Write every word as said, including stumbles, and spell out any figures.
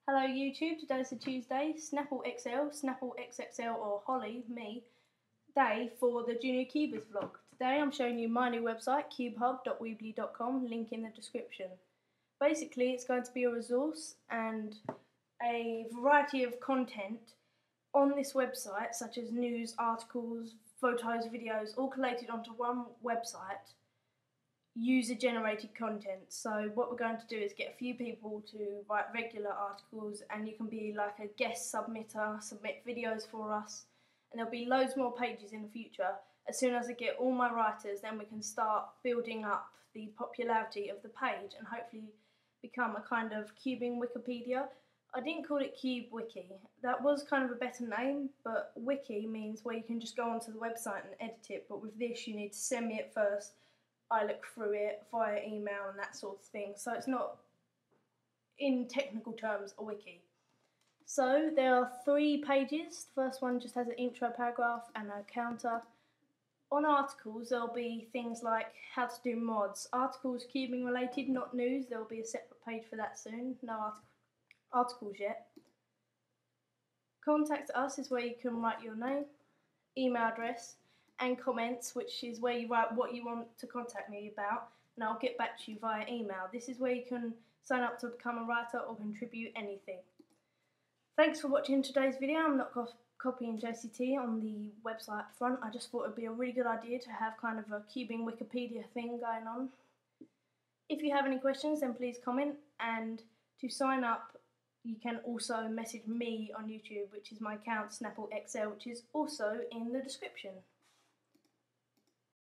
Hello YouTube, today's a Tuesday, Snapple X L, Snapple X X L or Holly, me, day for the Junior Cubers vlog. Today I'm showing you my new website, cubehub dot weebly dot com, link in the description. Basically it's going to be a resource and a variety of content on this website, such as news, articles, photos, videos, all collated onto one website, user generated content. So what we're going to do is get a few people to write regular articles, and you can be like a guest submitter, submit videos for us, and there'll be loads more pages in the future. As soon as I get all my writers, then we can start building up the popularity of the page and hopefully become a kind of cubing Wikipedia. I didn't call it Cube Wiki. That was kind of a better name, but Wiki means where you can just go onto the website and edit it, but with this you need to send me it first. I look through it via email and that sort of thing, so it's not, in technical terms, a wiki. So there are three pages. The first one just has an intro paragraph and a counter. On articles there'll be things like how to do mods, articles cubing related, not news. There'll be a separate page for that soon. No artic articles yet. Contact us is where you can write your name, email address, and comments, which is where you write what you want to contact me about, and I'll get back to you via email. This is where you can sign up to become a writer or contribute anything. Thanks for watching today's video. I'm not co copying J C T on the website front. I just thought it would be a really good idea to have kind of a cubing Wikipedia thing going on. If you have any questions, then please comment, and to sign up you can also message me on YouTube, which is my account Snapple X L, which is also in the description.